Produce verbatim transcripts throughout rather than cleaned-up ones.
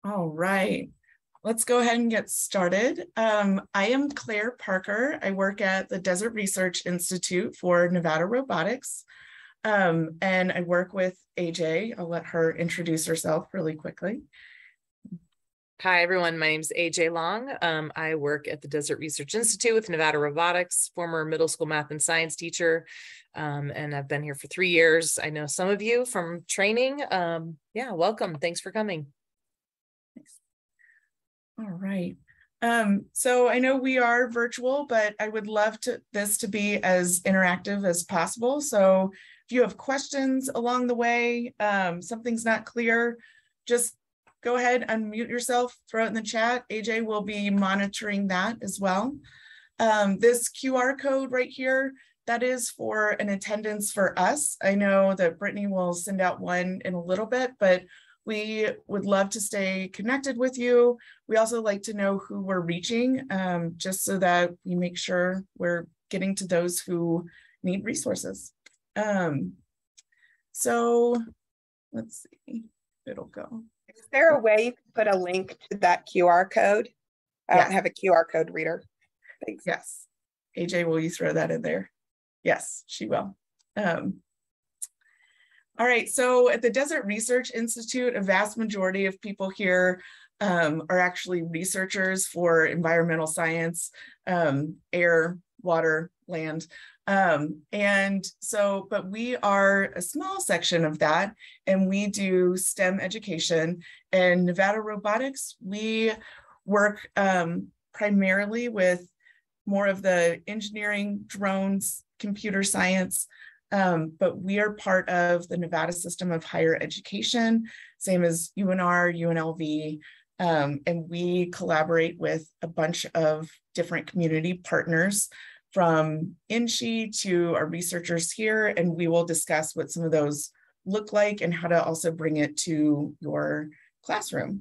All right, let's go ahead and get started. Um, I am Claire Parker. I work at the Desert Research Institute for Nevada Robotics. Um, and I work with A J. I'll let her introduce herself really quickly. Hi, everyone. My name is A J Long. Um, I work at the Desert Research Institute with Nevada Robotics, former middle school math and science teacher. Um, and I've been here for three years. I know some of you from training. Um, yeah, welcome. Thanks for coming. Thanks. All right. Um, so I know we are virtual, but I would love to this to be as interactive as possible. So if you have questions along the way, um, something's not clear, just go ahead, unmute yourself, throw it in the chat. A J will be monitoring that as well. Um, this Q R code right here, that is for an attendance for us. I know that Brittany will send out one in a little bit, but we would love to stay connected with you. We also like to know who we're reaching, um, just so that we make sure we're getting to those who need resources. Um, so let's see, it'll go. Is there a way you can put a link to that Q R code? I Yes. don't have a Q R code reader. Thanks. Yes. A J, will you throw that in there? Yes, she will. Um, all right, so at the Desert Research Institute, a vast majority of people here um, are actually researchers for environmental science, um, air, water, land. Um, and so, but we are a small section of that, and we do STEM education. And Nevada Robotics, we work um, primarily with more of the engineering, drones, computer science, um, but we are part of the Nevada system of higher education, same as U N R, U N L V, um, and we collaborate with a bunch of different community partners from I N S H E to our researchers here, and we will discuss what some of those look like and how to also bring it to your classroom.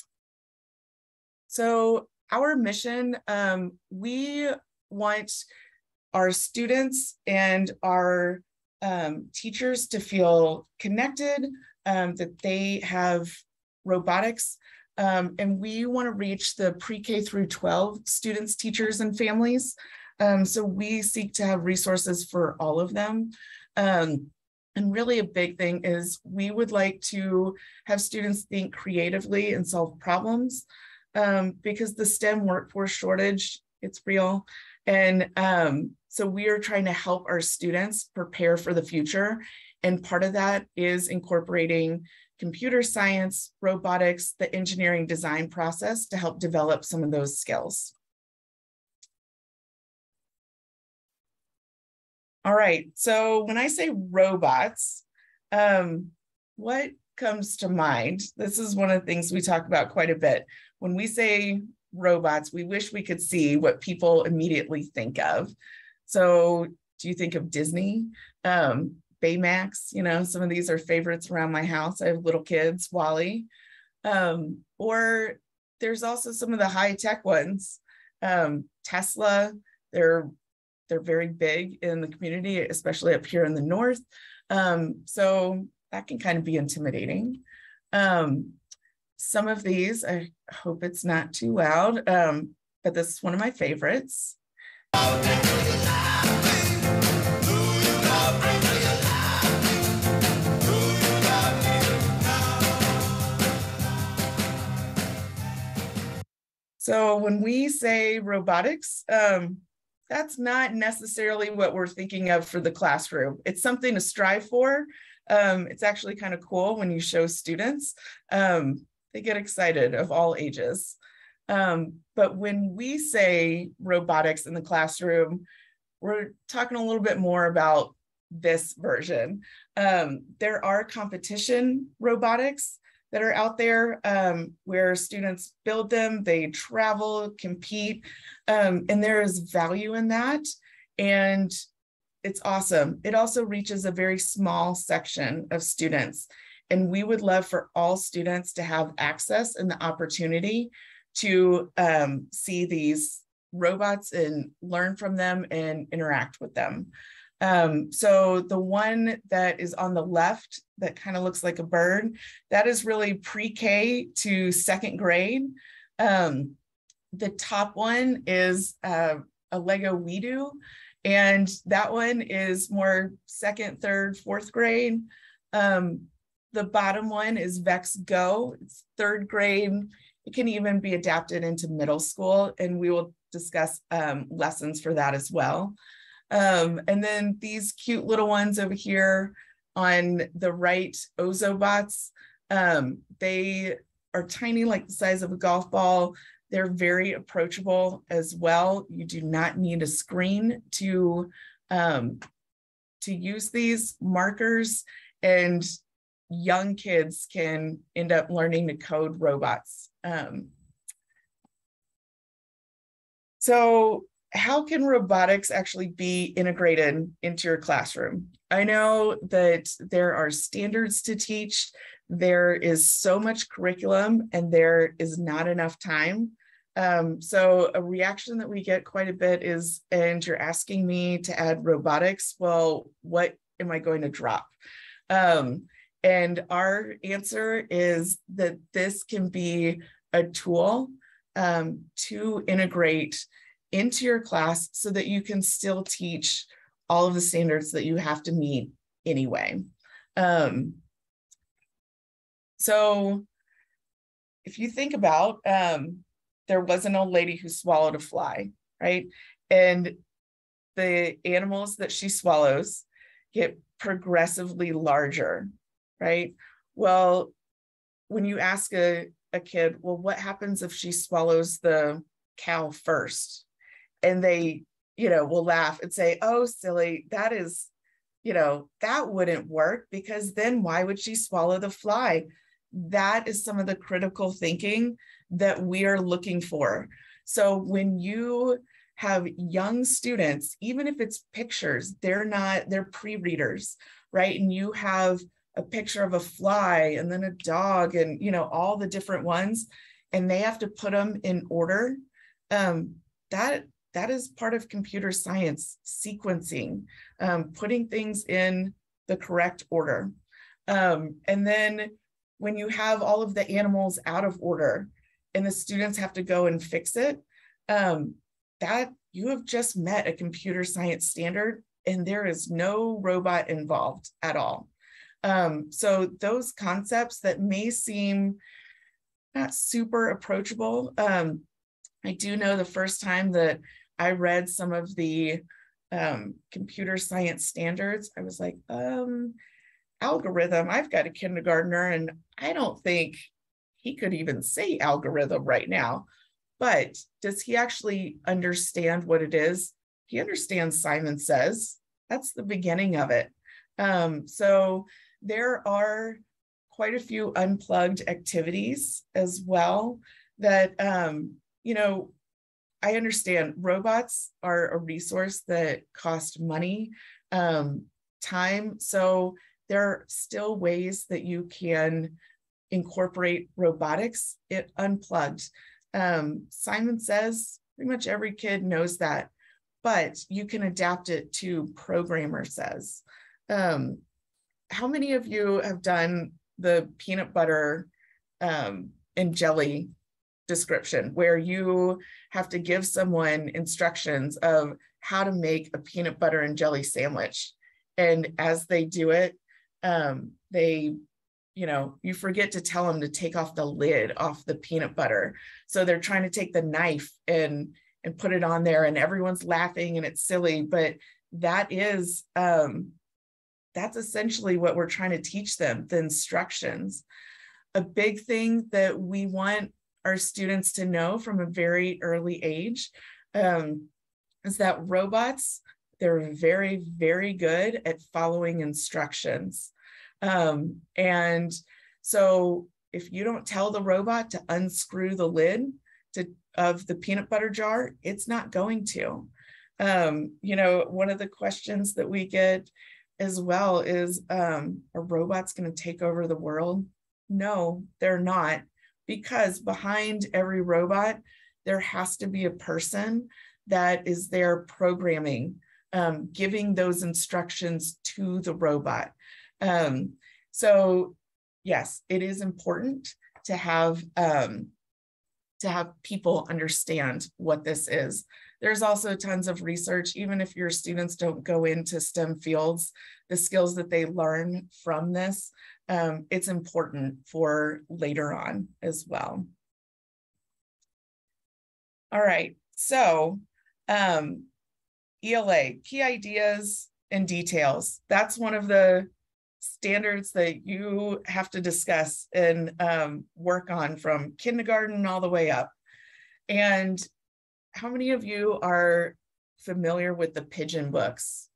So our mission, um, we want our students and our um, teachers to feel connected, um, that they have robotics, um, and we want to reach the pre-K through twelve students, teachers, and families. Um, so we seek to have resources for all of them. Um, and really a big thing is we would like to have students think creatively and solve problems, um, because the STEM workforce shortage, it's real. And um, so we are trying to help our students prepare for the future. And part of that is incorporating computer science, robotics, the engineering design process to help develop some of those skills. All right, so when I say robots, um, what comes to mind? This is one of the things we talk about quite a bit. When we say robots, we wish we could see what people immediately think of. So do you think of Disney, um, Baymax? You know, some of these are favorites around my house. I have little kids, Wally. Um, or there's also some of the high tech ones. Um, Tesla, they're They're very big in the community, especially up here in the north. Um, so that can kind of be intimidating. Um, some of these, I hope it's not too loud, um, but this is one of my favorites. So when we say robotics, um, that's not necessarily what we're thinking of for the classroom. It's something to strive for. Um, it's actually kind of cool when you show students. Um, they get excited of all ages. Um, but when we say robotics in the classroom, we're talking a little bit more about this version. Um, there are competition robotics that are out there, um, where students build them, they travel, compete, um, and there is value in that, and it's awesome. It also reaches a very small section of students, and we would love for all students to have access and the opportunity to um, see these robots and learn from them and interact with them. Um, so the one that is on the left that kind of looks like a bird, that is really pre-K to second grade. Um, the top one is uh, a Lego We-Do, and that one is more second, third, fourth grade. Um, the bottom one is Vex Go, it's third grade. It can even be adapted into middle school, and we will discuss um, lessons for that as well. Um, and then these cute little ones over here on the right, Ozobots, um, they are tiny, like the size of a golf ball. They're very approachable as well. You do not need a screen to, um, to use these markers, and young kids can end up learning to code robots. Um, so how can robotics actually be integrated into your classroom? I know that there are standards to teach. There is so much curriculum and there is not enough time. Um, so a reaction that we get quite a bit is, and you're asking me to add robotics, well, what am I going to drop? Um, and our answer is that this can be a tool um, to integrate into your class so that you can still teach all of the standards that you have to meet anyway. Um, so if you think about, um, there was an old lady who swallowed a fly, right? And the animals that she swallows get progressively larger, right? Well, when you ask a, a kid, well, what happens if she swallows the cow first? And they, you know, will laugh and say, oh, silly, that is, you know, that wouldn't work, because then why would she swallow the fly? That is some of the critical thinking that we are looking for. So when you have young students, even if it's pictures, they're not, they're pre-readers, right? And you have a picture of a fly and then a dog and, you know, all the different ones, and they have to put them in order. Um, that That is part of computer science, sequencing, um, putting things in the correct order. Um, and then when you have all of the animals out of order and the students have to go and fix it, um, that you have just met a computer science standard and there is no robot involved at all. Um, so those concepts that may seem not super approachable, um, I do know the first time that I read some of the um, computer science standards, I was like, um, algorithm, I've got a kindergartner and I don't think he could even say algorithm right now. But does he actually understand what it is? He understands Simon Says. That's the beginning of it. Um, so there are quite a few unplugged activities as well that, um, you know, I understand robots are a resource that cost money, um, time. So there are still ways that you can incorporate robotics it unplugged. Um, Simon Says pretty much every kid knows that, but you can adapt it to Programmer Says. Um, how many of you have done the peanut butter um, and jelly description where you have to give someone instructions of how to make a peanut butter and jelly sandwich? And as they do it, um, they, you know, you forget to tell them to take off the lid off the peanut butter. So they're trying to take the knife and, and put it on there and everyone's laughing and it's silly, but that is, um, that's essentially what we're trying to teach them, the instructions. A big thing that we want our students to know from a very early age um, is that robots, they're very, very good at following instructions. Um, and so if you don't tell the robot to unscrew the lid to, of the peanut butter jar, it's not going to. Um, you know, one of the questions that we get as well is, um, are robots going to take over the world? No, they're not, because behind every robot, there has to be a person that is there programming um, giving those instructions to the robot. Um, so yes, it is important to have um, to have people understand what this is. There's also tons of research, even if your students don't go into STEM fields, the skills that they learn from this, um, it's important for later on as well. All right, so um, E L A, key ideas and details. That's one of the standards that you have to discuss and um, work on from kindergarten all the way up. And how many of you are familiar with the pigeon books?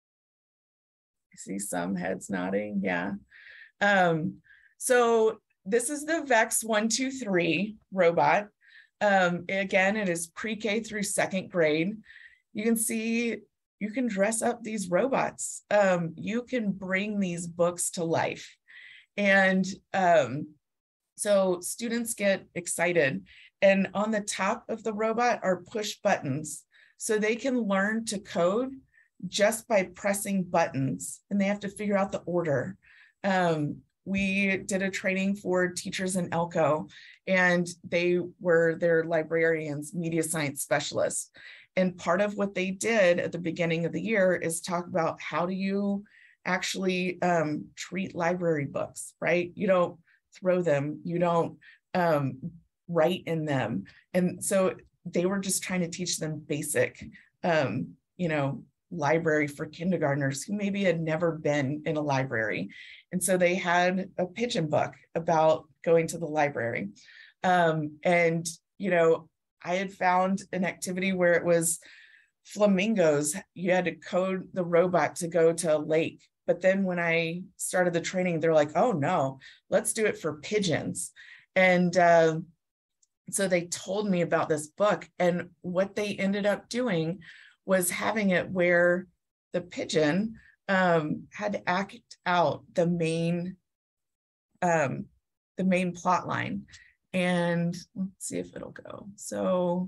I see some heads nodding, yeah. Um, so this is the VEX one two three robot. Um, again, it is pre-K through second grade. You can see you can dress up these robots. Um, you can bring these books to life. And um, so students get excited. And on the top of the robot are push buttons. So they can learn to code just by pressing buttons, and they have to figure out the order. Um, we did a training for teachers in Elko, and they were their librarians, media science specialists. And part of what they did at the beginning of the year is talk about how do you actually um, treat library books, right? You don't throw them, you don't um, write in them. And so they were just trying to teach them basic, um, you know, library for kindergartners who maybe had never been in a library. And so they had a pigeon book about going to the library. Um, and, you know, I had found an activity where it was flamingos. You had to code the robot to go to a lake. But then when I started the training, they're like, oh no, let's do it for pigeons. And uh, so they told me about this book, and what they ended up doing was having it where the pigeon um, had to act out the main, um, the main plot line. And let's see if it'll go. So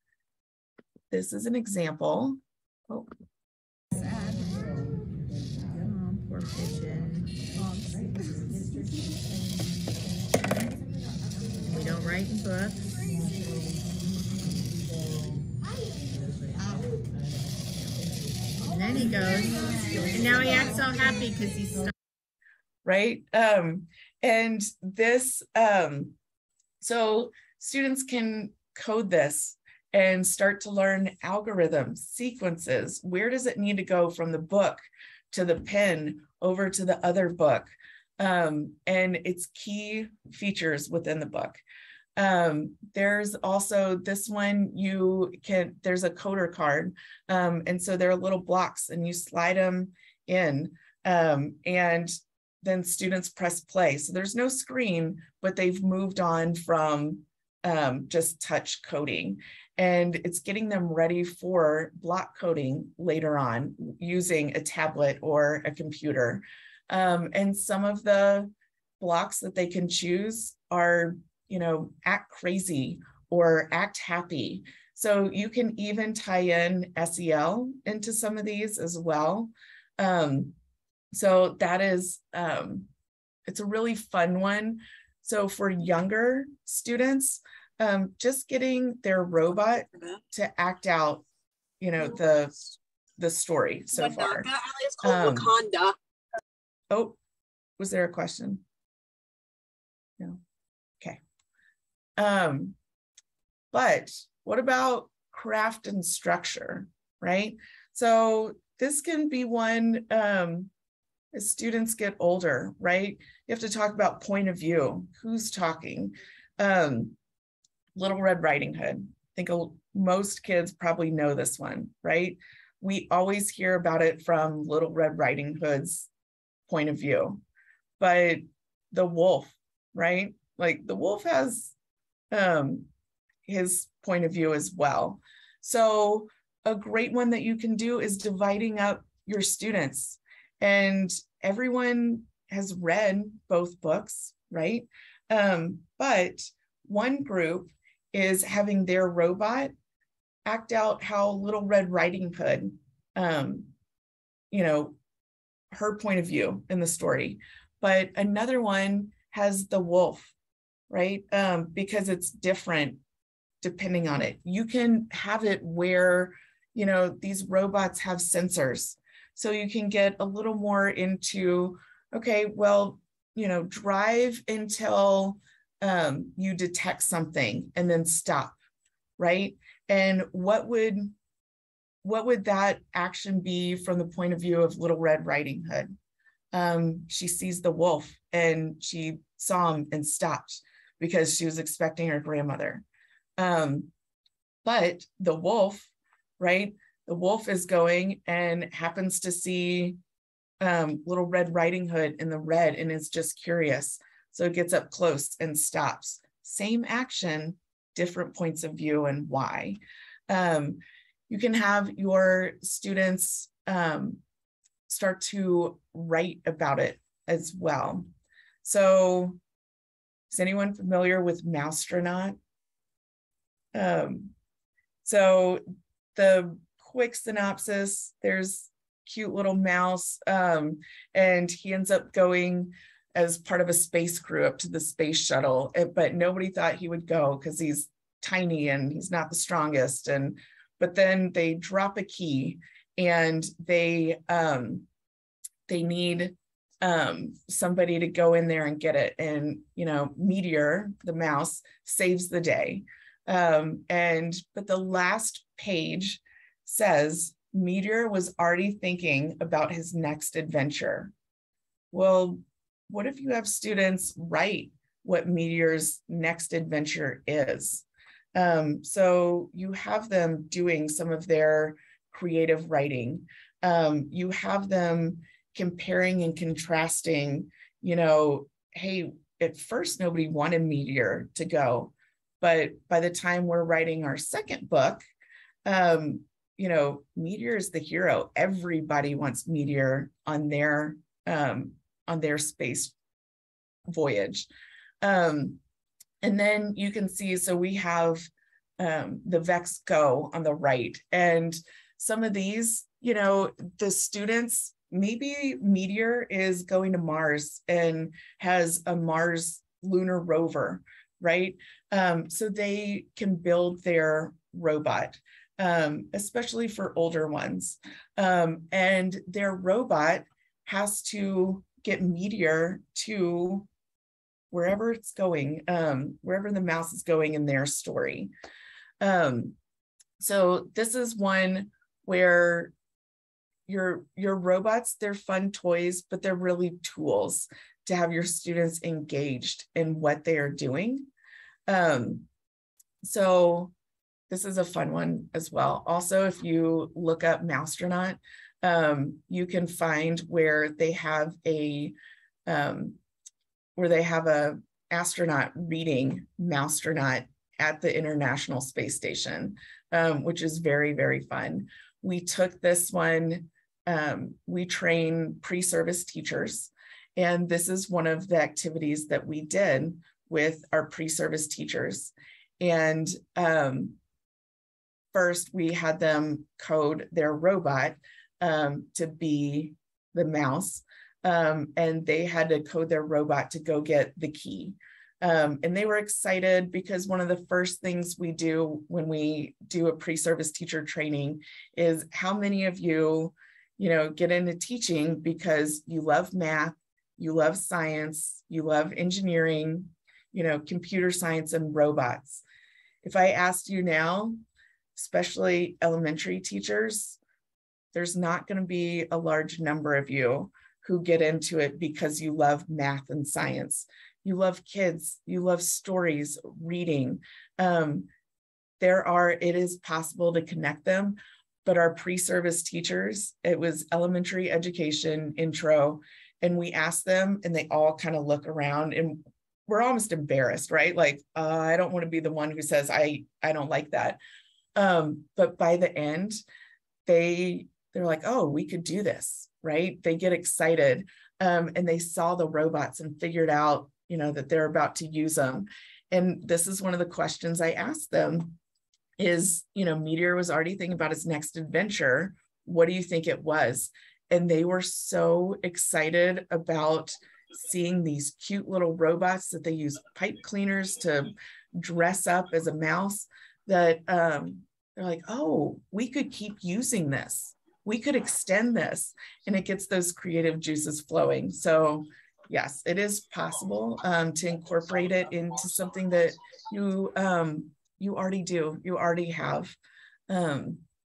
this is an example. Oh. Sad. Oh, poor pigeon. We don't write in books. And then he goes, and now he acts so happy because he's stuck. Right. Um, and this, um, so students can code this and start to learn algorithms, sequences. Where does it need to go from the book to the pen over to the other book? Um, and its key features within the book. Um, there's also this one, you can, there's a coder card. Um, and so there are little blocks and you slide them in um, and then students press play. So there's no screen, but they've moved on from um, just touch coding. And it's getting them ready for block coding later on using a tablet or a computer. Um, and some of the blocks that they can choose are, you know, act crazy or act happy. So you can even tie in S E L into some of these as well. Um, so that is, um, it's a really fun one. So for younger students, um, just getting their robot to act out, you know, the, the story so far. It's called Um, Wakanda. Oh, was there a question? No. Okay. Um, but what about craft and structure, right? So this can be one, um, as students get older, right? You have to talk about point of view, who's talking. Um, Little Red Riding Hood. I think a, most kids probably know this one, right? We always hear about it from Little Red Riding Hood's point of view, but the wolf, right? Like the wolf has um, his point of view as well. So a great one that you can do is dividing up your students, and everyone has read both books, right? Um, but one group is having their robot act out how Little Red Riding Hood um, you know, her point of view in the story. But another one has the wolf, right? Um, because it's different depending on it. You can have it where, you know, these robots have sensors. So you can get a little more into, okay, well, you know, drive until um, you detect something and then stop, right? And what would, what would that action be from the point of view of Little Red Riding Hood? Um, she sees the wolf and she saw him and stopped because she was expecting her grandmother. Um, but the wolf, right? The wolf is going and happens to see um, Little Red Riding Hood in the red and is just curious. So it gets up close and stops. Same action, different points of view and why. Um, you can have your students um, start to write about it as well. So is anyone familiar with Mousetronaut? Um, so the quick synopsis, there's cute little mouse um, and he ends up going as part of a space crew up to the space shuttle, but nobody thought he would go because he's tiny and he's not the strongest. And but then they drop a key and they um, they need um, somebody to go in there and get it. And, you know, Meteor, the mouse, saves the day. Um, and, but the last page says, Meteor was already thinking about his next adventure. Well, what if you have students write what Meteor's next adventure is? Um, so you have them doing some of their creative writing. Um, you have them comparing and contrasting, you know, hey, at first nobody wanted Meteor to go, but by the time we're writing our second book, um, you know, Meteor is the hero. Everybody wants Meteor on their um, on their space voyage. Um, and then you can see, so we have um, the Vex Go on the right. And some of these, you know, the students, maybe Meteor is going to Mars and has a Mars lunar rover, right? Um, so they can build their robot, um, especially for older ones. Um, and their robot has to get Meteor to wherever it's going, um, wherever the mouse is going in their story. Um, so this is one where your, your robots, they're fun toys, but they're really tools to have your students engaged in what they are doing. Um, so this is a fun one as well. Also, if you look up Mousetronaut, um, you can find where they have a, um, where they have a astronaut reading Mousetronaut at the International Space Station, um, which is very, very fun. We took this one, um, we train pre-service teachers, and this is one of the activities that we did with our pre-service teachers. And um, first we had them code their robot um, to be the mouse. Um, and they had to code their robot to go get the key. Um, and they were excited because one of the first things we do when we do a pre-service teacher training is how many of you, you know, get into teaching because you love math, you love science, you love engineering, you know, computer science and robots. If I asked you now, especially elementary teachers, there's not going to be a large number of you who get into it because you love math and science. You love kids, you love stories, reading. Um, there are, it is possible to connect them, but our pre-service teachers, it was elementary education intro, and we asked them and they all kind of look around and we're almost embarrassed, right? Like, uh, I don't want to be the one who says, I, I don't like that. Um, but by the end, they, they're like, oh, we could do this. Right? They get excited um, and they saw the robots and figured out, you know, that they're about to use them. And this is one of the questions I asked them is, you know, Meteor was already thinking about his next adventure. what do you think it was? And they were so excited about seeing these cute little robots that they use pipe cleaners to dress up as a mouse that um, they're like, oh, we could keep using this. We could extend this, and it gets those creative juices flowing. So yes, it is possible um, to incorporate it into something that you um, you already do, you already have. Um,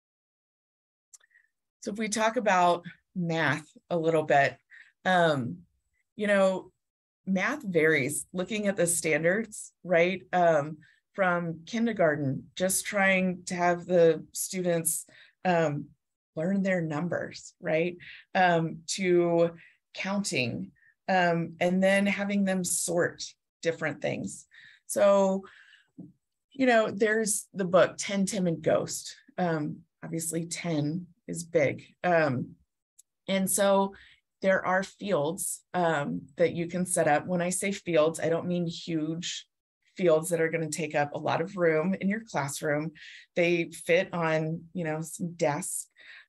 so if we talk about math a little bit, um, you know, math varies. Looking at the standards, right? Um, from kindergarten, just trying to have the students um, learn their numbers, right? Um, to counting, um, and then having them sort different things. So, you know, there's the book ten, Tim and Ghost. Um, obviously ten is big. Um, and so there are fields um, that you can set up. When I say fields, I don't mean huge fields that are going to take up a lot of room in your classroom. They fit on, you know, some desks.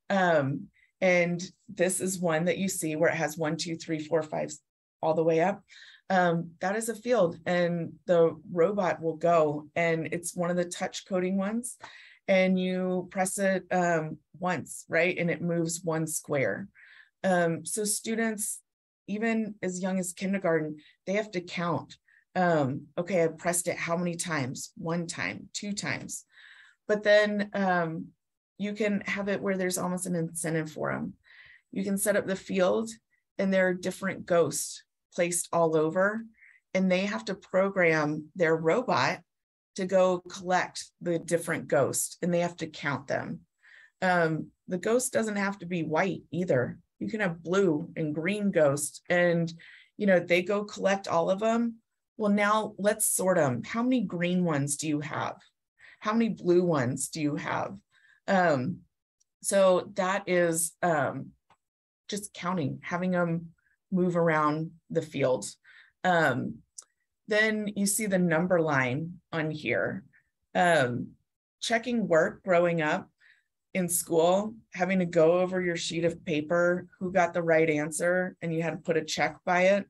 Um, and this is one that you see where it has one, two, three, four, five, all the way up. Um, that is a field, and the robot will go, and it's one of the touch coding ones, and you press it um, once, right? And it moves one square. Um, so students, even as young as kindergarten, they have to count. Um, okay, I pressed it how many times? One time, two times. But then um, you can have it where there's almost an incentive for them. You can set up the field, and there are different ghosts placed all over, and they have to program their robot to go collect the different ghosts, and they have to count them. Um, the ghost doesn't have to be white either. You can have blue and green ghosts, and you know, they go collect all of them. Well, now let's sort them. How many green ones do you have? How many blue ones do you have? Um, so that is um, just counting, having them move around the field. Um, then you see the number line on here. Um, checking work growing up in school, having to go over your sheet of paper, who got the right answer, and you had to put a check by it.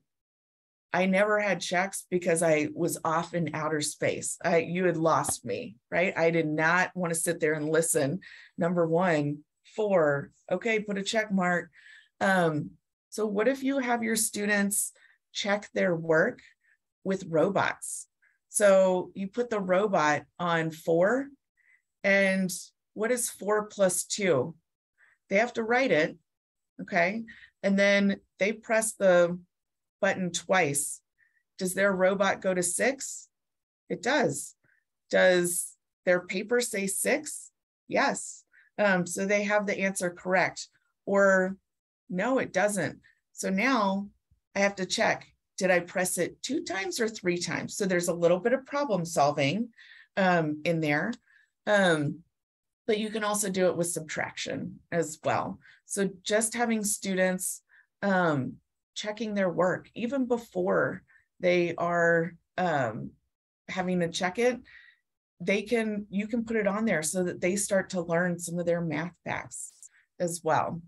I never had checks because I was off in outer space. I, you had lost me, right? I did not want to sit there and listen. Number one, four, okay, put a check mark. Um, so what if you have your students check their work with robots? So you put the robot on four, and what is four plus two? They have to write it, okay? And then they press the button twice. Does their robot go to six? It does. Does their paper say six? Yes. Um, so they have the answer correct. Or no, it doesn't. So now I have to check, did I press it two times or three times? So there's a little bit of problem solving um, in there. Um, but you can also do it with subtraction as well. So just having students um, checking their work, even before they are um, having to check it, they can, you can put it on there so that they start to learn some of their math facts as well.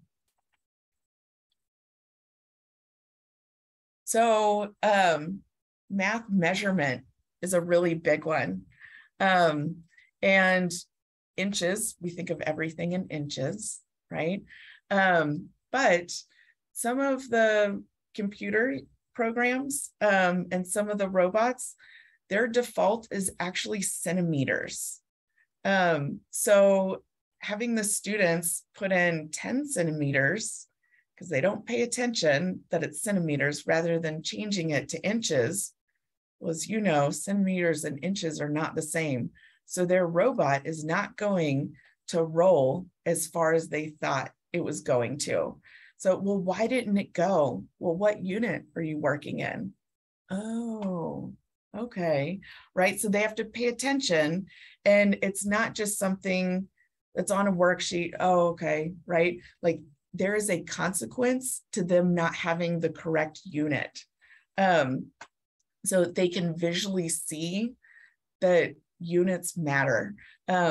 So um, math measurement is a really big one. Um, and inches, we think of everything in inches, right? Um, but some of the computer programs um, and some of the robots, their default is actually centimeters. Um, so having the students put in ten centimeters, because they don't pay attention that it's centimeters rather than changing it to inches. Well, as you know, centimeters and inches are not the same. So their robot is not going to roll as far as they thought it was going to. So, well, why didn't it go? Well, what unit are you working in? Oh, okay, right? So they have to pay attention, and it's not just something that's on a worksheet. Oh, okay, right? Like there is a consequence to them not having the correct unit. Um, so they can visually see that units matter. Um,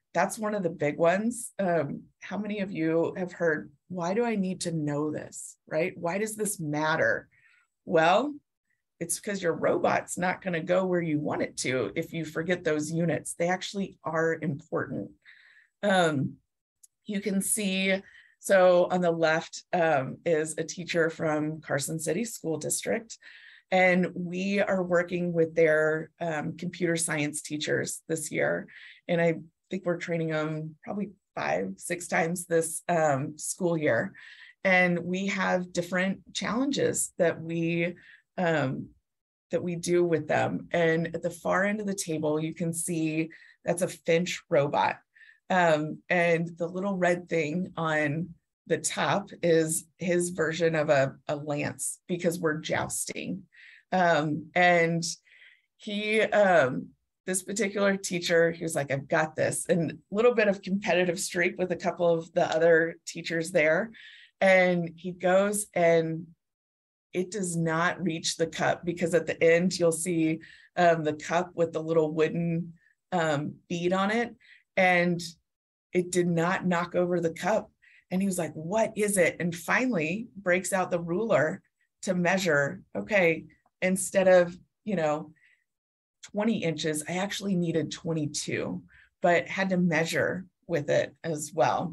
that's one of the big ones. Um, how many of you have heard, why do I need to know this, right? Why does this matter? Well, it's because your robot's not going to go where you want it to if you forget those units. They actually are important. Um, you can see, so on the left um, is a teacher from Carson City School District, and we are working with their um, computer science teachers this year. And I think we're training them probably five, six times this um, school year. And we have different challenges that we um, that we do with them. And at the far end of the table, you can see that's a Finch robot. Um, and the little red thing on the top is his version of a, a lance, because we're jousting. Um, and he, um, this particular teacher, he was like, I've got this, and a little bit of competitive streak with a couple of the other teachers there. And he goes, and it does not reach the cup, because at the end, you'll see um, the cup with the little wooden um, bead on it. And it did not knock over the cup. And he was like, what is it? And finally breaks out the ruler to measure, okay, instead of, you know, twenty inches, I actually needed twenty-two, but had to measure with it as well.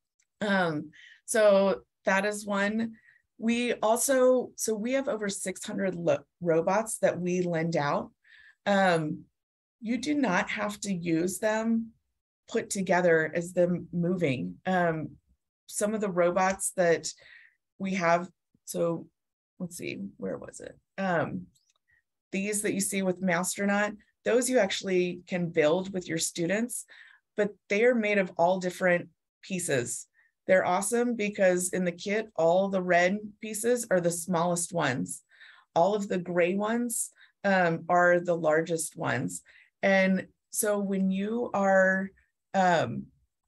Um, so that is one. We also, so we have over six hundred robots that we lend out. Um, you do not have to use them put together as them moving. Um, some of the robots that we have, so let's see, where was it? Um, these that you see with Masternaut, those you actually can build with your students, but they are made of all different pieces. They're awesome because in the kit, all the red pieces are the smallest ones. All of the gray ones um, are the largest ones. And so when you are um,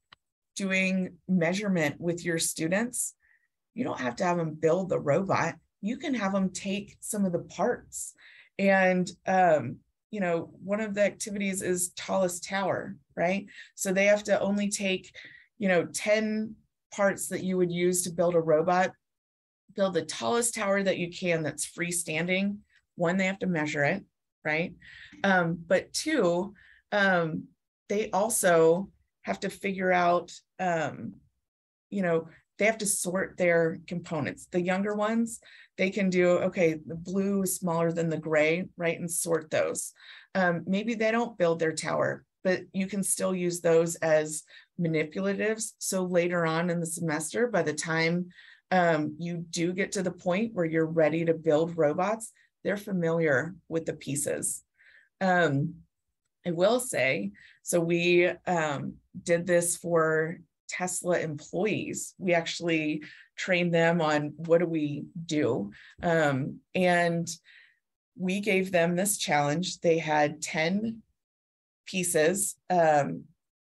doing measurement with your students, you don't have to have them build the robot. You can have them take some of the parts. And, um, you know, one of the activities is tallest tower, right? So they have to only take, you know, ten parts that you would use to build a robot, build the tallest tower that you can that's freestanding. One, they have to measure it, right? Um, but two, um, they also have to figure out, um, you know, they have to sort their components. The younger ones, they can do, okay, the blue is smaller than the gray, right? And sort those. Um, maybe they don't build their tower, but you can still use those as manipulatives. So later on in the semester, by the time um, you do get to the point where you're ready to build robots, they're familiar with the pieces. Um, I will say, so we um, did this for Tesla employees. We actually trained them on what do we do. Um, and we gave them this challenge. They had ten pieces, um,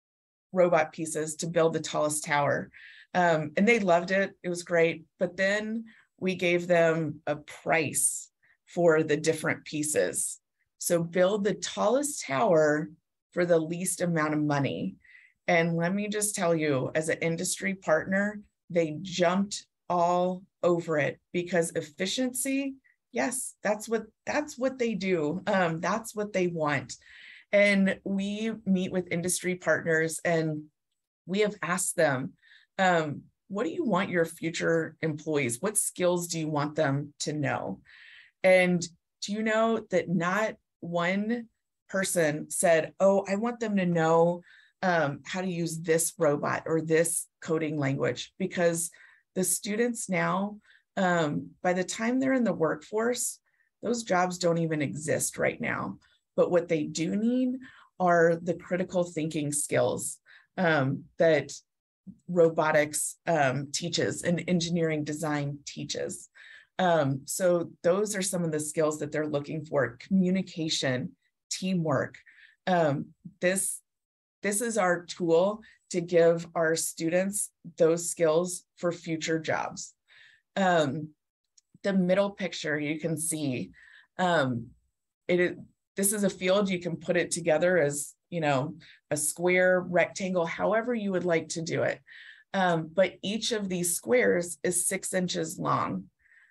robot pieces to build the tallest tower. Um, and they loved it. It was great. But then we gave them a price for the different pieces. So build the tallest tower for the least amount of money. And let me just tell you, as an industry partner, they jumped all over it because efficiency, yes, that's what that's what they do. Um, that's what they want. And we meet with industry partners and we have asked them, um, what do you want your future employees? What skills do you want them to know? And do you know that not one person said, oh, I want them to know um, how to use this robot or this coding language, because the students now, um, by the time they're in the workforce, those jobs don't even exist right now. But what they do need are the critical thinking skills um, that robotics um, teaches and engineering design teaches. Um, so those are some of the skills that they're looking for: communication, teamwork. Um, this, this is our tool to give our students those skills for future jobs. Um, the middle picture you can see, um, it, this is a field, you can put it together as you know, a square, rectangle, however you would like to do it. Um, but each of these squares is six inches long.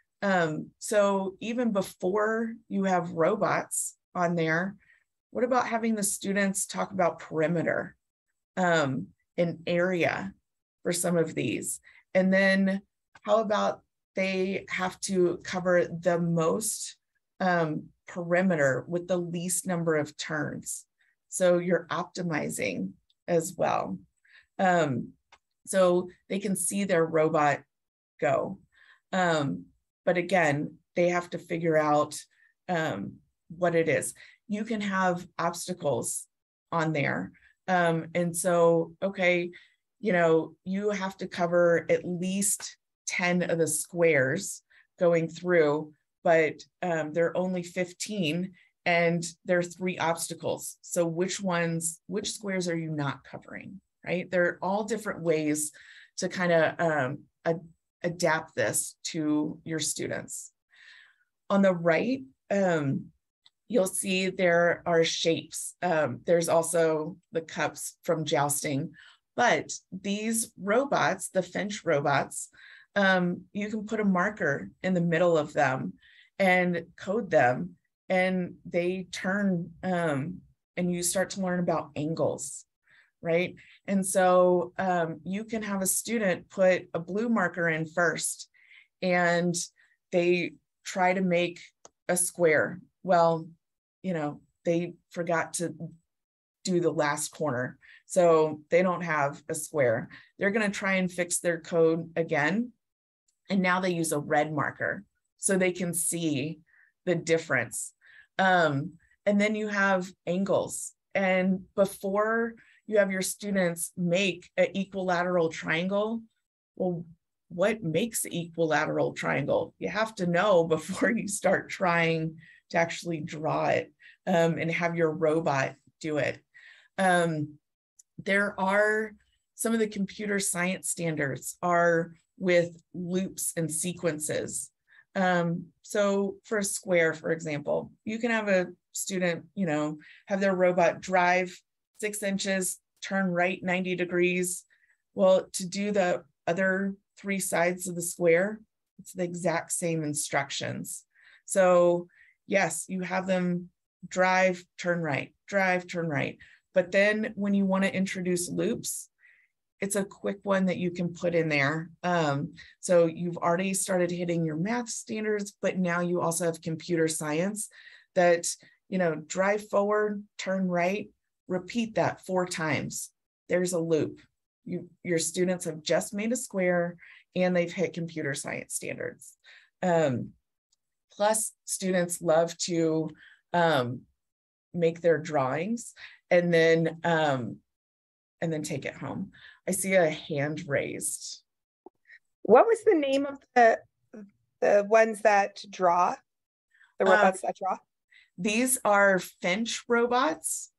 Um, so even before you have robots on there, what about having the students talk about perimeter, um, an area for some of these? And then how about they have to cover the most um, perimeter with the least number of turns? So you're optimizing as well. Um, so they can see their robot go. Um, but again, they have to figure out um, what it is. You can have obstacles on there. Um, and so, okay, you know, you have to cover at least ten of the squares going through, but um, there are only fifteen and there are three obstacles. So which ones, which squares are you not covering, right? There are all different ways to kind of um, ad adapt this to your students. On the right, um, you'll see there are shapes. Um, there's also the cups from jousting, but these robots, the Finch robots, um, you can put a marker in the middle of them and code them, and they turn, um, and you start to learn about angles, right? And so um, you can have a student put a blue marker in first, and they try to make a square. Well, you know, they forgot to do the last corner, so they don't have a square. They're going to try and fix their code again, and now they use a red marker so they can see the difference. Um, and then you have angles, and before you have your students make an equilateral triangle, well, what makes the equilateral triangle? You have to know before you start trying to actually draw it um, and have your robot do it. Um, there are some of the computer science standards are with loops and sequences. Um, so for a square, for example, you can have a student, you know, have their robot drive six inches, turn right ninety degrees. Well, to do the other three sides of the square, it's the exact same instructions. So yes, you have them drive, turn right, drive, turn right. But then when you want to introduce loops, it's a quick one that you can put in there. Um, so you've already started hitting your math standards, but now you also have computer science that, you know, drive forward, turn right, repeat that four times. There's a loop. You, your students have just made a square and they've hit computer science standards. Um, plus, students love to um, make their drawings and then um, and then take it home. I see a hand raised. What was the name of the the ones that draw? The robots um, that draw? These are Finch robots.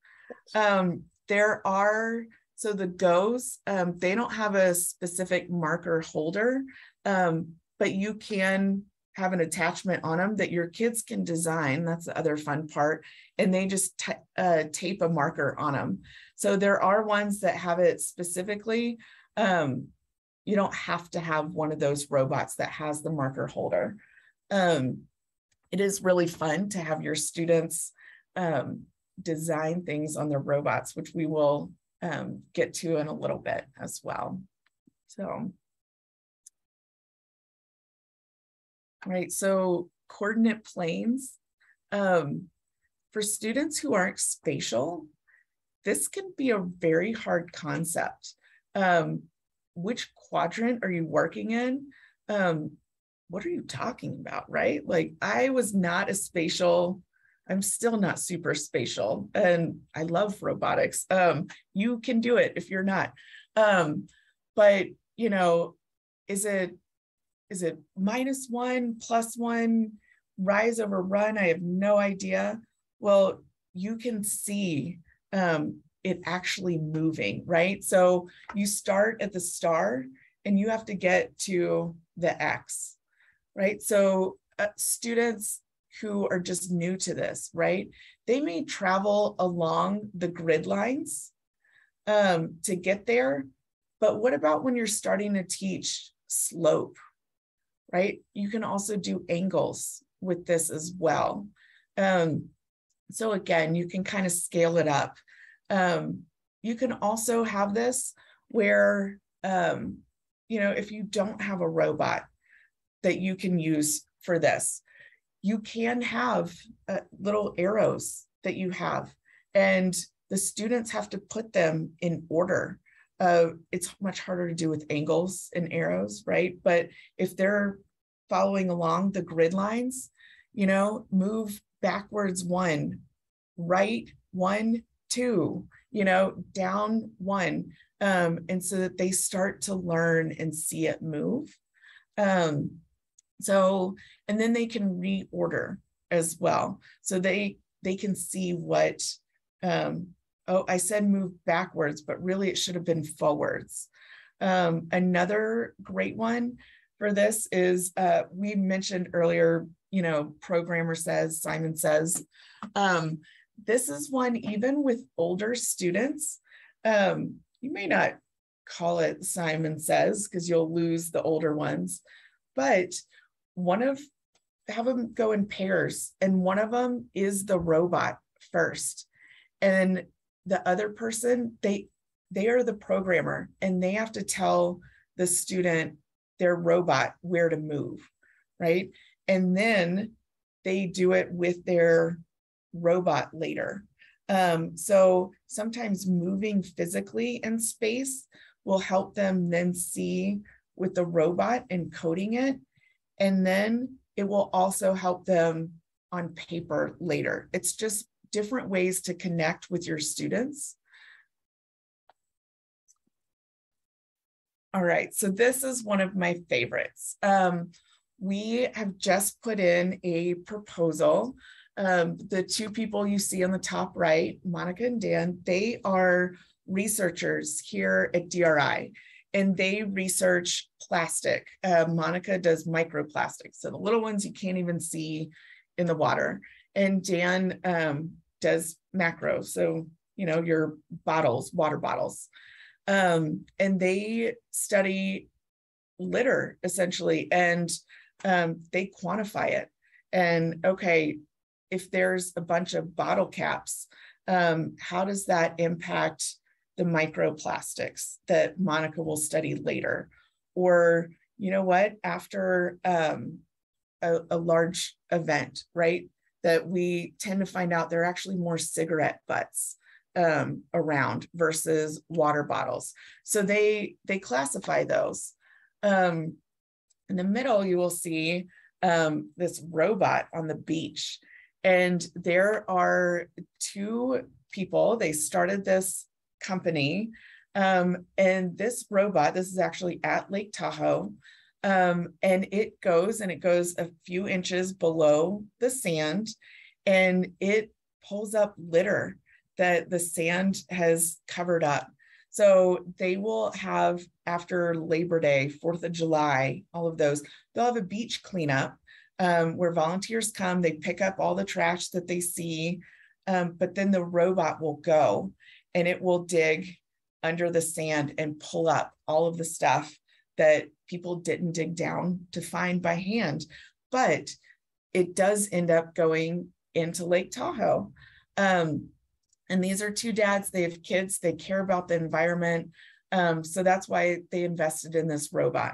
Um, there are, so the Go's, um, they don't have a specific marker holder, um, but you can have an attachment on them that your kids can design. That's the other fun part. And they just uh, tape a marker on them. So there are ones that have it specifically. Um, you don't have to have one of those robots that has the marker holder. Um, it is really fun to have your students um, design things on their robots, which we will um, get to in a little bit as well. So, right, so coordinate planes. Um, for students who aren't spatial, this can be a very hard concept. Um, which quadrant are you working in? Um, what are you talking about, right? Like, I was not a spatial, I'm still not super spatial, and I love robotics. Um, you can do it if you're not. Um, but, you know, is it, is it minus one, plus one, rise over run? I have no idea. Well, you can see um, it actually moving, right? So you start at the star and you have to get to the X, right? So uh, students who are just new to this, right? They may travel along the grid lines um, to get there, but what about when you're starting to teach slope, right? You can also do angles with this as well. Um, so again, you can kind of scale it up. Um, you can also have this where, um, you know, if you don't have a robot that you can use for this, you can have uh, little arrows that you have, and the students have to put them in order. Uh, it's much harder to do with angles and arrows, right? But if they're following along the grid lines, you know, move backwards one, right one, two, you know, down one, um, and so that they start to learn and see it move. Um, so, and then they can reorder as well. So they, they can see what, um, oh, I said move backwards, but really it should have been forwards. Um, another great one for this is, uh, we mentioned earlier, you know, programmer says, Simon says, um, this is one even with older students. Um, you may not call it Simon says because you'll lose the older ones, but one of, have them go in pairs, and one of them is the robot first. And the other person, they, they are the programmer, and they have to tell the student, their robot, where to move, right? And then they do it with their robot later. Um, so sometimes moving physically in space will help them then see with the robot and coding it. And then it will also help them on paper later. It's just different ways to connect with your students. All right, so this is one of my favorites. Um, we have just put in a proposal. Um, the two people you see on the top right, Monica and Dan, they are researchers here at D R I, and they research plastic. Uh, Monica does microplastics, so the little ones you can't even see in the water. And Dan um, does macro, so, you know, your bottles, water bottles. Um, and they study litter essentially, and um, they quantify it. And okay, if there's a bunch of bottle caps, um, how does that impact the microplastics that Monica will study later? Or, you know what, after um, a, a large event, right, that we tend to find out there are actually more cigarette butts um, around versus water bottles. So they, they classify those. Um, in the middle, you will see um, this robot on the beach. And there are two people, they started this company, um, and this robot, this is actually at Lake Tahoe, um, and it goes and it goes a few inches below the sand, and it pulls up litter that the sand has covered up. So they will have, after Labor Day, fourth of July, all of those, they'll have a beach cleanup um, where volunteers come, they pick up all the trash that they see, um, but then the robot will go and it will dig under the sand and pull up all of the stuff that people didn't dig down to find by hand. But it does end up going into Lake Tahoe. Um, and these are two dads, they have kids, they care about the environment. Um, so that's why they invested in this robot.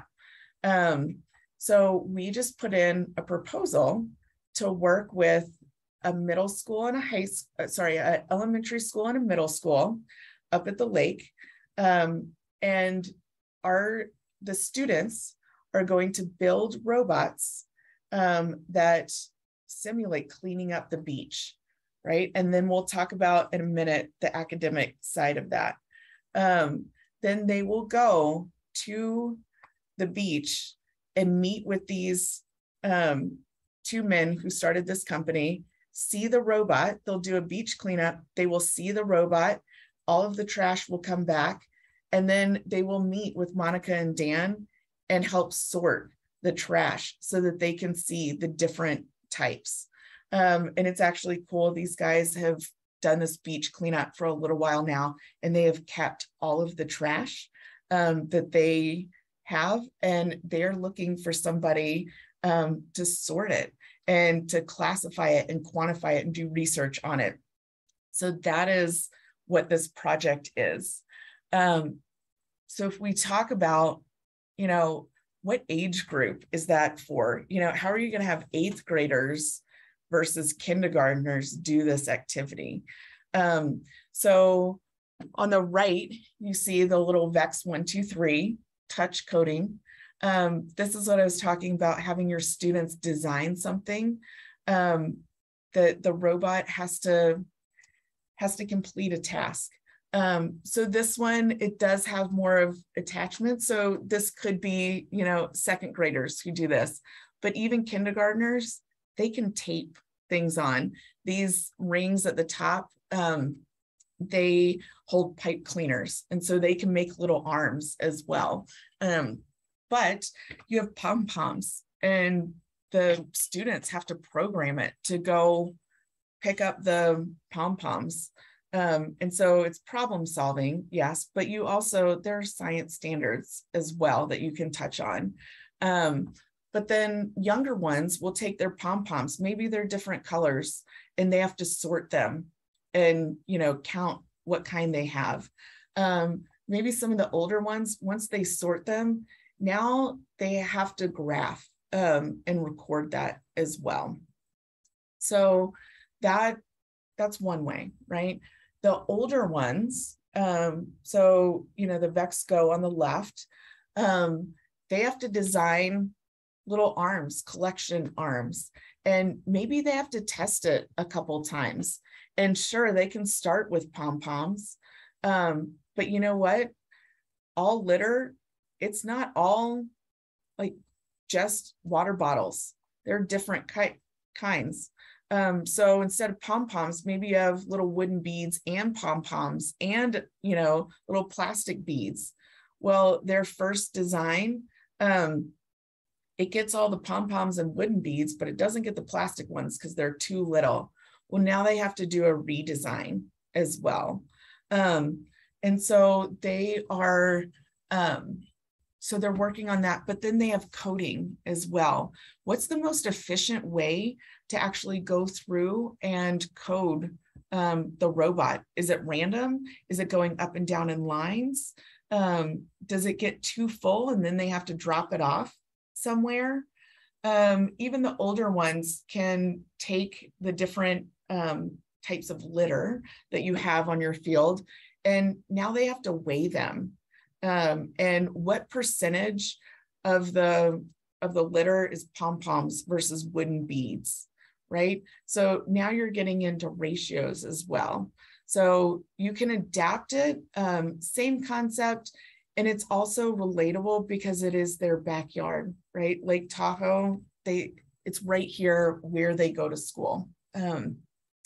Um, so we just put in a proposal to work with a middle school and a high school, sorry, an elementary school and a middle school up at the lake. Um, and our, the students are going to build robots um, that simulate cleaning up the beach, right? And then we'll talk about in a minute the academic side of that. Um, then they will go to the beach and meet with these um, two men who started this company, see the robot, they'll do a beach cleanup, they will see the robot, all of the trash will come back, and then they will meet with Monica and Dan and help sort the trash so that they can see the different types. Um, and it's actually cool. These guys have done this beach cleanup for a little while now, and they have kept all of the trash um, that they have, and they're looking for somebody um, to sort it and to classify it and quantify it and do research on it. So that is what this project is. Um, so if we talk about, you know, what age group is that for? You know, how are you going to have eighth graders versus kindergartners do this activity? Um, so on the right, you see the little VEX one, two, three touch coding. Um, this is what I was talking about, having your students design something. Um, the, the robot has to, has to complete a task. Um, so this one, it does have more of attachment. So this could be, you know, second graders who do this, but even kindergartners, they can tape things on. These rings at the top, um, they hold pipe cleaners. And so they can make little arms as well. Um, but you have pom-poms, and the students have to program it to go pick up the pom-poms. Um, and so it's problem solving, yes, but you also, there are science standards as well that you can touch on. Um, but then younger ones will take their pom-poms, maybe they're different colors, and they have to sort them and, you know, count what kind they have. Um, maybe some of the older ones, once they sort them, now they have to graph um, and record that as well. So that, that's one way, right? The older ones, um, so, you know, the VEX Go on the left, um, they have to design little arms, collection arms, and maybe they have to test it a couple times. And sure, they can start with pom-poms, um, but you know what? All litter, it's not all like just water bottles. They're different ki kinds. Um, so instead of pom-poms, maybe you have little wooden beads and pom-poms and, you know, little plastic beads. Well, their first design, um, it gets all the pom-poms and wooden beads, but it doesn't get the plastic ones because they're too little. Well, now they have to do a redesign as well. Um, and so they are, um, so they're working on that, but then they have coding as well. What's the most efficient way to actually go through and code um, the robot? Is it random? Is it going up and down in lines? Um, does it get too full and then they have to drop it off somewhere? Um, even the older ones can take the different um, types of litter that you have on your field, and now they have to weigh them. Um, and what percentage of the of the litter is pom-poms versus wooden beads, right? So now you're getting into ratios as well. So you can adapt it, um, same concept, and it's also relatable because it is their backyard, right? Lake Tahoe, they it's right here where they go to school. Um,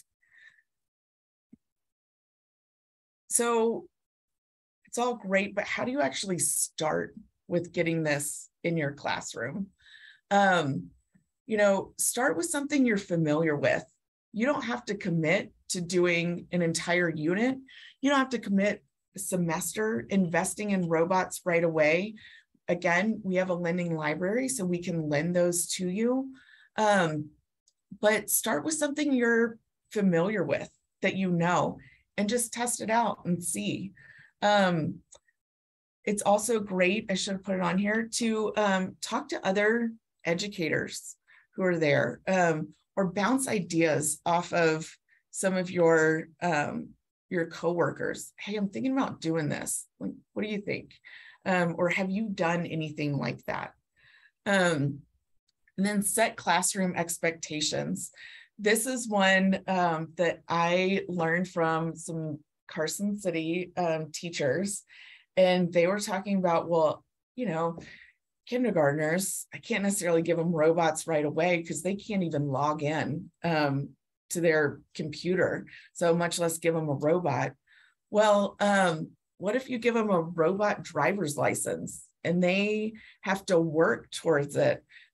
so it's all great, but how do you actually start with getting this in your classroom? Um, you know, start with something you're familiar with. You don't have to commit to doing an entire unit. You don't have to commit a semester investing in robots right away. Again, we have a lending library, so we can lend those to you. Um, but start with something you're familiar with, that you know, and just test it out and see. Um, it's also great, I should have put it on here, to um, talk to other educators who are there, um, or bounce ideas off of some of your, um, your coworkers. Hey, I'm thinking about doing this. Like, what do you think? Um, or have you done anything like that? Um, and then set classroom expectations. This is one um, that I learned from some Carson City um, teachers, and they were talking about, well, you know, kindergartners, I can't necessarily give them robots right away because they can't even log in um, to their computer, so much less give them a robot. Well, um, what if you give them a robot driver's license and they have to work towards it?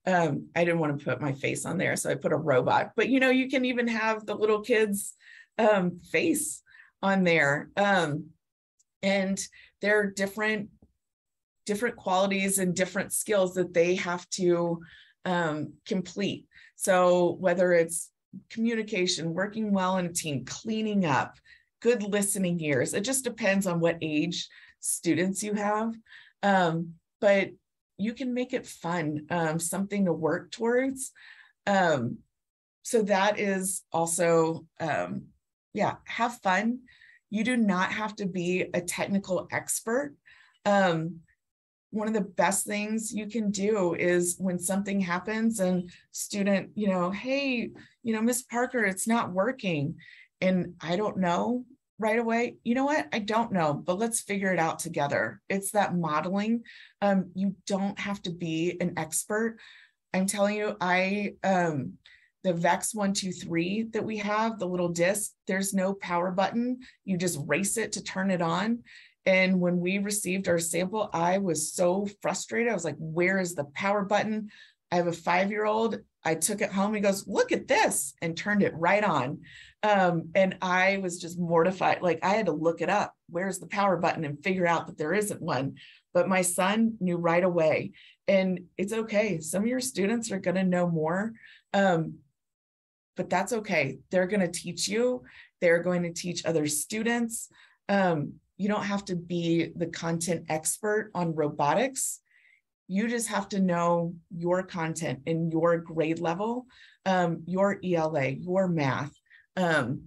Um, I didn't want to put my face on there, so I put a robot. But you know, you can even have the little kid's um, face on there. Um, and there are different, different qualities and different skills that they have to um, complete. So whether it's communication, working well in a team, cleaning up, good listening ears, it just depends on what age students you have. Um, but you can make it fun, um, something to work towards. Um, so that is also, um, yeah, have fun. You do not have to be a technical expert. Um, one of the best things you can do is when something happens and student, you know, hey, you know, Miss Parker, it's not working. And I don't know right away, you know what, I don't know, but let's figure it out together. It's that modeling. Um, you don't have to be an expert. I'm telling you, I, um, the VEX one two three that we have, the little disc, there's no power button. You just race it to turn it on. And when we received our sample, I was so frustrated. I was like, where is the power button? I have a five-year-old. I took it home. He goes, look at this, and turned it right on. Um, and I was just mortified. Like, I had to look it up. Where's the power button, and figure out that there isn't one. But my son knew right away. And it's okay. Some of your students are going to know more. Um, but that's okay. They're going to teach you. They're going to teach other students. Um, you don't have to be the content expert on robotics. You just have to know your content in your grade level, um, your E L A, your math. Um,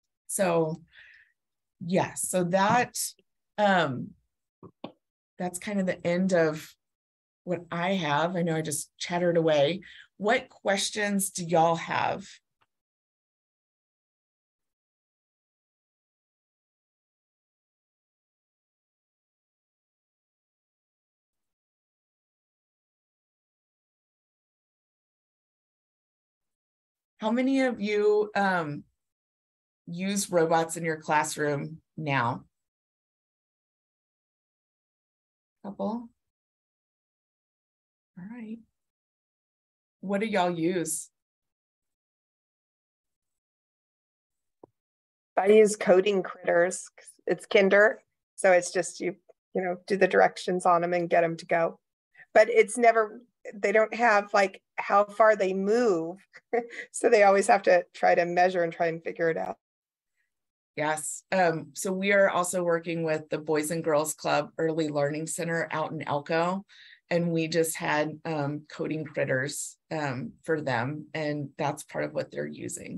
so yes, so that, um, that's kind of the end of what I have. I know I just chattered away. What questions do y'all have? How many of you um, use robots in your classroom now? Couple. All right. What do y'all use? I use coding critters. It's Kinder. So it's just you, you know, do the directions on them and get them to go. But it's never, they don't have like how far they move. So they always have to try to measure and try and figure it out. Yes. Um, so we are also working with the Boys and Girls Club Early Learning Center out in Elko. And we just had um, coding critters um, for them. And that's part of what they're using.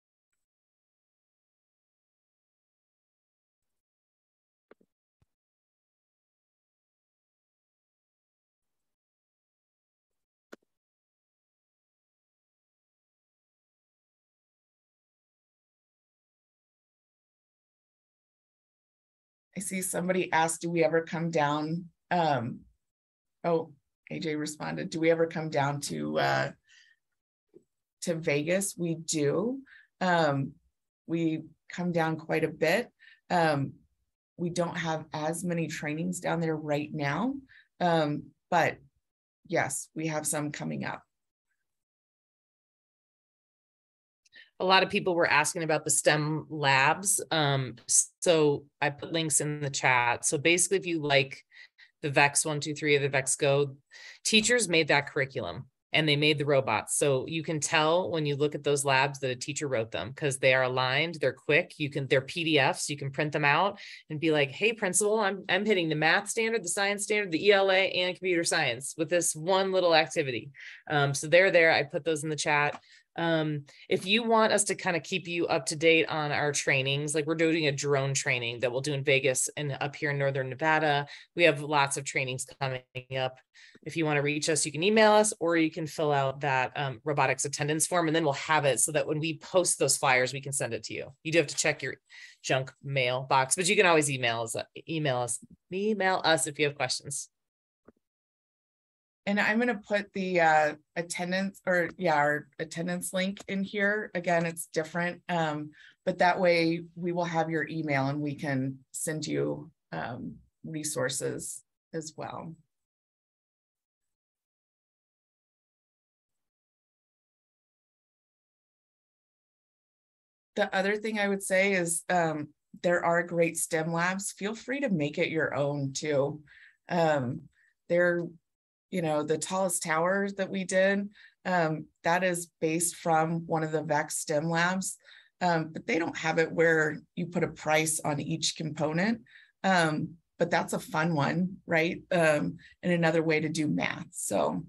I see somebody asked, do we ever come down? Um, oh, A J responded, do we ever come down to uh, to Vegas? We do. Um, we come down quite a bit. Um, we don't have as many trainings down there right now, um, but yes, we have some coming up. A lot of people were asking about the STEM labs. Um, so I put links in the chat. So basically, if you like the VEX one two three or the VEX Go, teachers made that curriculum and they made the robots. So you can tell when you look at those labs that a teacher wrote them because they are aligned, they're quick, you can, they're P D Fs, you can print them out and be like, hey, principal, I'm, I'm hitting the math standard, the science standard, the E L A and computer science with this one little activity. Um, so they're there, I put those in the chat. Um, if you want us to kind of keep you up to date on our trainings, like we're doing a drone training that we'll do in Vegas and up here in Northern Nevada, we have lots of trainings coming up. If you want to reach us, you can email us or you can fill out that um, robotics attendance form and then we'll have it so that when we post those flyers, we can send it to you. You do have to check your junk mail box, but you can always email us, email us, email us if you have questions. And I'm going to put the uh, attendance or yeah, our attendance link in here. Again, it's different, um, but that way we will have your email and we can send you um, resources as well. the other thing I would say is um, there are great STEM labs. Feel free to make it your own too. Um, they're, you know, the tallest tower that we did, um, that is based from one of the V A C STEM labs, um, but they don't have it where you put a price on each component. Um, but that's a fun one, right? Um, and another way to do math. So.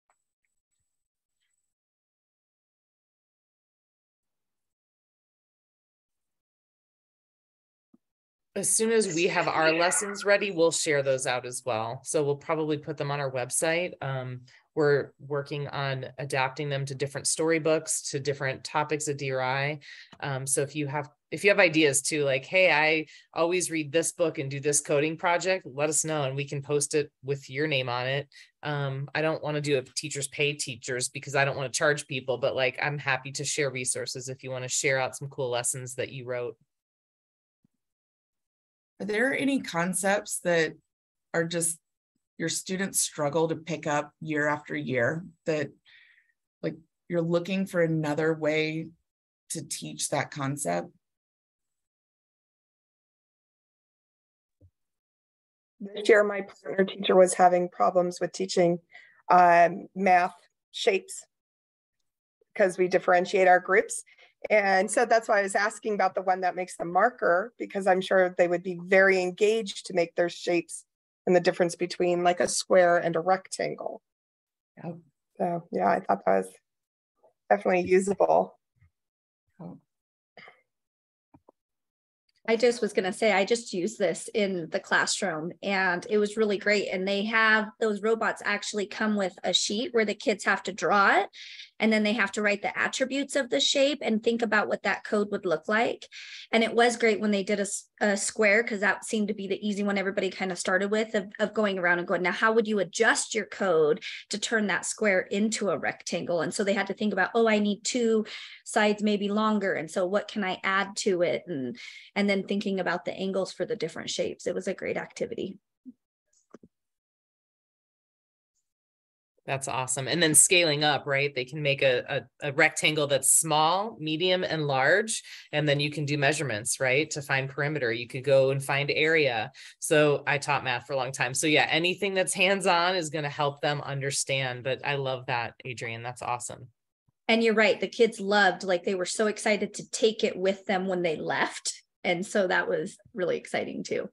As soon as we have our lessons ready, we'll share those out as well. So we'll probably put them on our website. Um, we're working on adapting them to different storybooks, to different topics of D R I. Um, so if you have if you have ideas too, like, hey, I always read this book and do this coding project, let us know and we can post it with your name on it. Um, I don't want to do a teachers pay teachers because I don't want to charge people, but like, I'm happy to share resources if you want to share out some cool lessons that you wrote. Are there any concepts that are just your students struggle to pick up year after year, that like you're looking for another way to teach that concept? This year, my partner teacher was having problems with teaching um, math shapes because we differentiate our groups. And so that's why I was asking about the one that makes the marker, because I'm sure they would be very engaged to make their shapes and the difference between like a square and a rectangle. Yep. So yeah, I thought that was definitely usable. Oh. I just was going to say, I just used this in the classroom and it was really great. And they have those robots actually come with a sheet where the kids have to draw it. And then they have to write the attributes of the shape and think about what that code would look like. And it was great when they did a, a square, because that seemed to be the easy one everybody kind of started with, of, of going around and going, now, how would you adjust your code to turn that square into a rectangle? And so they had to think about, oh, I need two sides maybe longer. And so what can I add to it? And, and then thinking about the angles for the different shapes. It was a great activity. That's awesome. And then scaling up, right? They can make a, a, a rectangle that's small, medium, and large. And then you can do measurements, right? To find perimeter. You could go and find area. So I taught math for a long time. So yeah, anything that's hands-on is going to help them understand. But I love that, Adrienne. That's awesome. And you're right. The kids loved, like, they were so excited to take it with them when they left. And so that was really exciting too.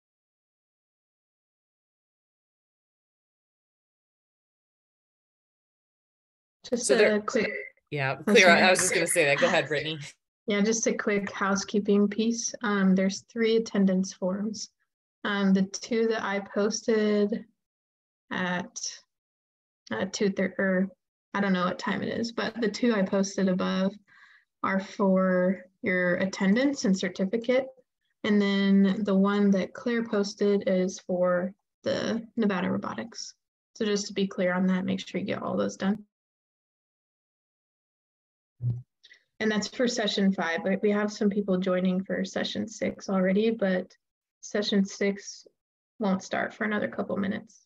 Just so a there, quick. Yeah, clear. I was just going to say that. Go ahead, Brittany. Yeah, just a quick housekeeping piece. Um, there's three attendance forms. Um, the two that I posted at uh, two thirty, or I don't know what time it is, but the two I posted above are for your attendance and certificate. And then the one that Claire posted is for the Nevada Robotics. So just to be clear on that, make sure you get all those done. And that's for session five. We have some people joining for session six already, but session six won't start for another couple minutes.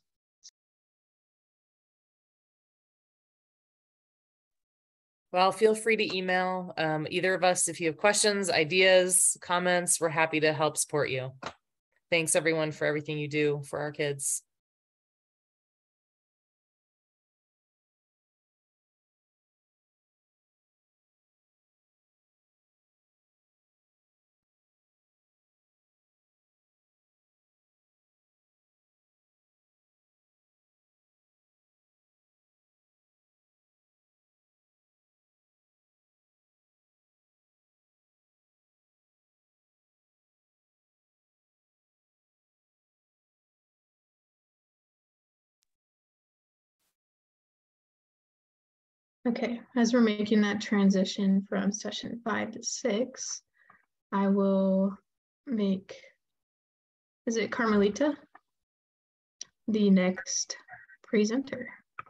Well, feel free to email um, either of us if you have questions, ideas, comments. We're happy to help support you. Thanks, everyone, for everything you do for our kids. Okay, as we're making that transition from session five to six, I will make, is it Carmelita, the next presenter.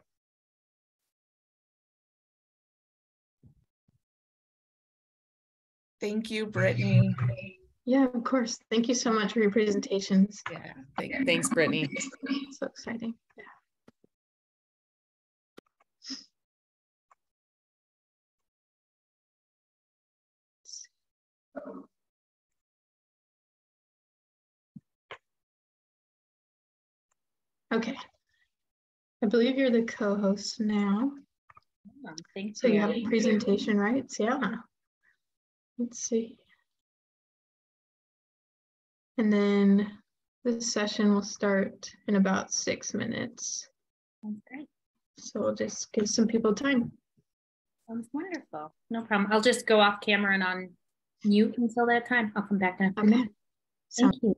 Thank you, Brittany. Yeah, of course. Thank you so much for your presentations. Yeah, thank, thanks, Brittany. So exciting. Yeah. Okay. I believe you're the co-host now. Oh, thank So you. you have presentation rights, yeah. Let's see. And then this session will start in about six minutes. Sounds great. So we'll just give some people time. Sounds wonderful. No problem. I'll just go off camera and on mute until that time. I'll come back in a few Okay. minutes. Thank you.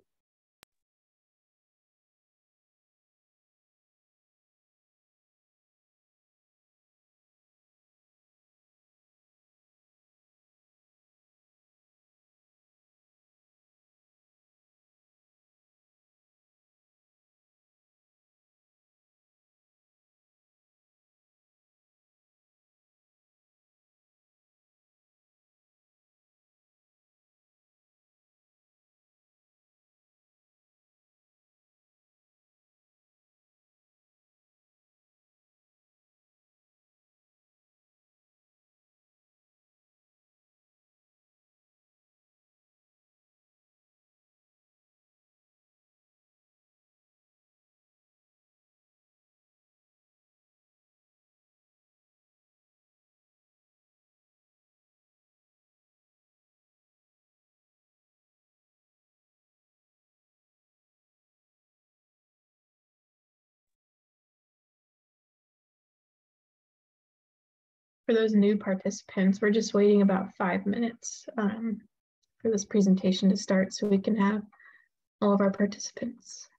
For those new participants, we're just waiting about five minutes um, for this presentation to start so we can have all of our participants.